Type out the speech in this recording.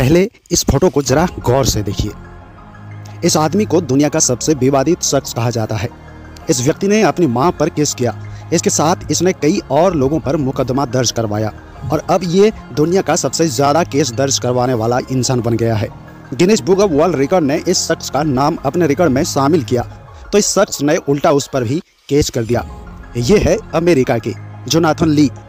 पहले इस फोटो को जरा गौर से देखिए। इस आदमी को दुनिया का सबसे विवादित शख्स कहा जाता है। इस व्यक्ति ने अपनी मां पर केस किया, इसके साथ इसने कई और लोगों पर मुकदमा दर्ज करवाया और अब ये दुनिया का सबसे ज़्यादा केस दर्ज करवाने वाला इंसान बन गया है। Guinness book of world record ने इस शख्स का नाम अपने रिकॉर्ड में शामिल किया तो इस शख्स ने उल्टा उस पर भी केस कर दिया। ये है अमेरिका के जोनाथन ली।